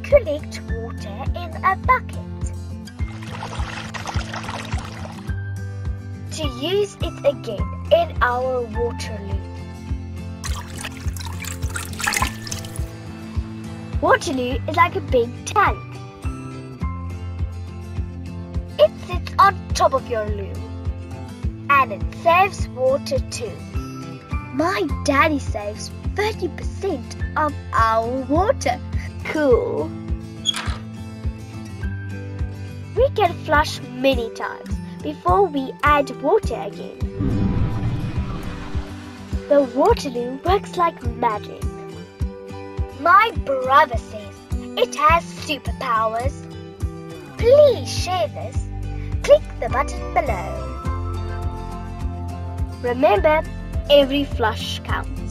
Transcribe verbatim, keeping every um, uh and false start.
collect water in a bucket to use it again in our water loo. Waterloo is like a big tank. It sits on top of your loo and it saves water too. My daddy saves thirty percent of our water. Cool. We can flush many times before we add water again. The Waterloo works like magic. My brother says it has superpowers. Please share this. Click the button below. Remember, every flush counts.